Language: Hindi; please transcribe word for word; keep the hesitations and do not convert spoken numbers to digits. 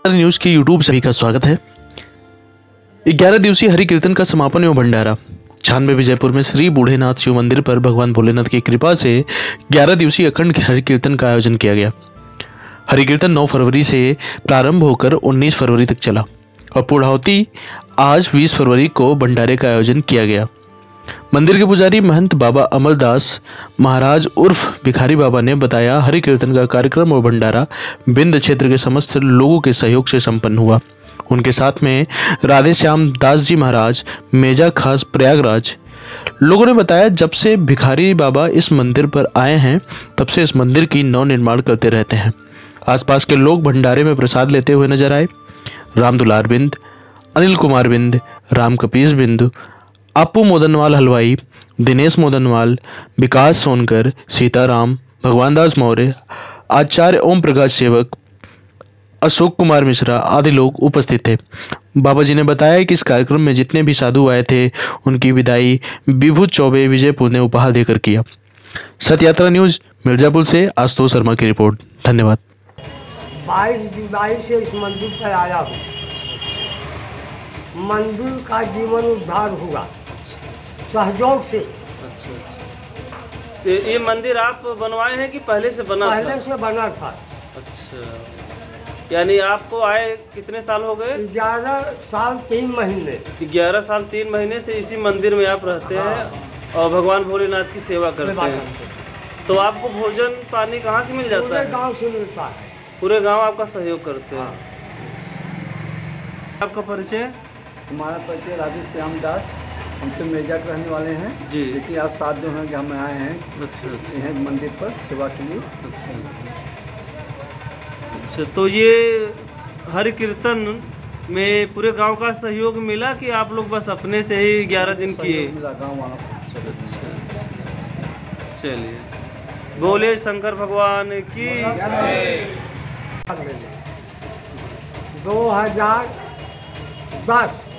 न्यूज के यूट्यूब सभी का स्वागत है। ग्यारह दिवसीय हरि कीर्तन का समापन एवं भंडारा छानबे विजयपुर में श्री बूढ़ेनाथ शिव मंदिर पर भगवान भोलेनाथ की कृपा से ग्यारह दिवसीय अखंड हरि कीर्तन का आयोजन किया गया। हरि कीर्तन नौ फरवरी से प्रारंभ होकर उन्नीस फरवरी तक चला और पूर्णाहुति आज बीस फरवरी को भंडारे का आयोजन किया गया। मंदिर के पुजारी महंत बाबा अमरदास महाराज उर्फ भिखारी बाबा ने बताया, हरि कीर्तन का कार्यक्रम और भंडारा बिंद क्षेत्र के समस्त लोगों के सहयोग से संपन्न हुआ। उनके साथ में राधे श्याम दास जी महाराज मेजा खास प्रयागराज। लोगों ने बताया, जब से भिखारी बाबा इस मंदिर पर आए हैं तब से इस मंदिर की नव निर्माण करते रहते हैं। आसपास के लोग भंडारे में प्रसाद लेते हुए नजर आए। राम दुलार बिंद, अनिल कुमार बिंद, राम कपीस बिंद, आपू मोदनवाल हलवाई, दिनेश मोदनवाल, विकास सोनकर, सीताराम, भगवान दास मौर्य, आचार्य ओम प्रकाश सेवक, अशोक कुमार मिश्रा आदि लोग उपस्थित थे। बाबा जी ने बताया कि इस कार्यक्रम में जितने भी साधु आए थे उनकी विदाई विभू चौबे विजयपुर ने उपहार देकर किया। सत्य यात्रा न्यूज मिर्जापुर से आशुतोष शर्मा की रिपोर्ट। धन्यवाद। बाईस जुलाई से इस मंदिर पर आया हूँ। मंदिर का जीवन उद्धार हुआ सहयोग से। अच्छा अच्छा। ये ये मंदिर आप बनवाए हैं कि पहले से बना पहले था? से बना था। अच्छा, यानी आपको आए कितने साल हो गए? ग्यारह साल तीन महीने। ग्यारह साल तीन महीने से इसी मंदिर में आप रहते हाँ। हैं और भगवान भोलेनाथ की सेवा करते हैं। तो आपको भोजन पानी कहाँ से मिल जाता है? पूरे गांव से मिलता है। पूरे गांव आपका सहयोग करते हैं। हाँ। आपका परिचय? हमारा परिचय राधे श्याम दास, हम तो मेजा के रहने वाले हैं जी। लेकिन आज सात जो हैं कि हम आए हैं अच्छा अच्छा यहाँ मंदिर पर सेवा के लिए। अच्छा अच्छा। तो ये हरि कीर्तन में पूरे गांव का सहयोग मिला कि आप लोग बस अपने से ही ग्यारह दिन किए? मिला गाँव वालों को। अच्छा, चलिए, बोले शंकर भगवान की। दो हजार दस